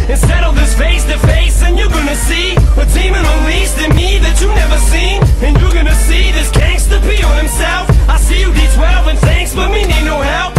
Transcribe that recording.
and settle this face to face, and you're gonna see a demon unleashed in me that you never seen. And you're gonna see this gangster be on himself. I see you D12 and thanks, but me need no help.